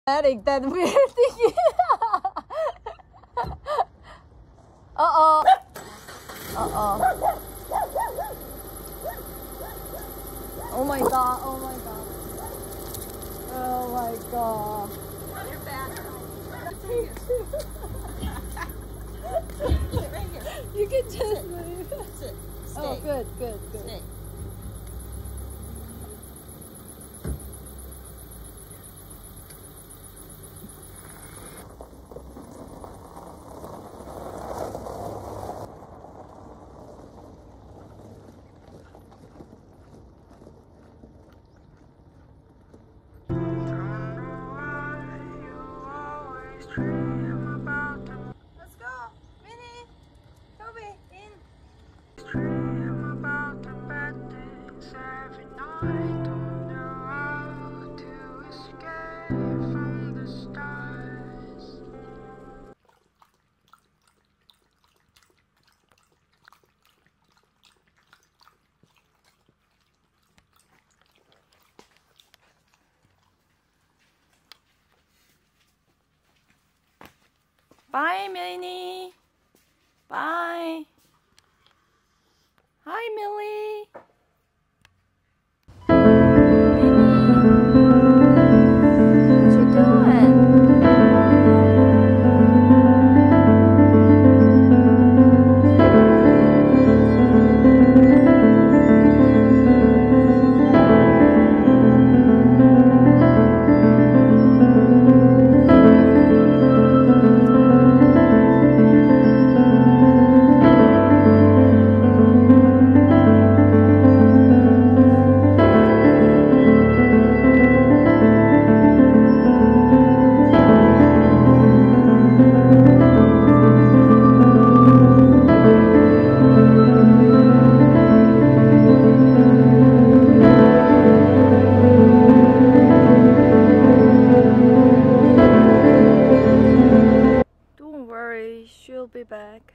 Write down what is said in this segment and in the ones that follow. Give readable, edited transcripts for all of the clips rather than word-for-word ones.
Adding that weird thing. Uh-oh. Uh-oh. Oh my god, oh my god. Oh my god. On your back. Sit right here. You can just move. Sit. Stay. Oh, good, good, good. Stay. Let's go, Minnie, Toby, in. Dream about the bad things every night. Don't know how to escape from the stars. Bye, Minnie. Bye. Hi, Millie. What you doing? She'll be back.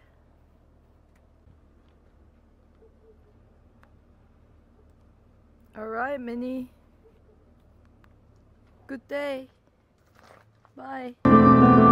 Alright, Minnie. Good day. Bye.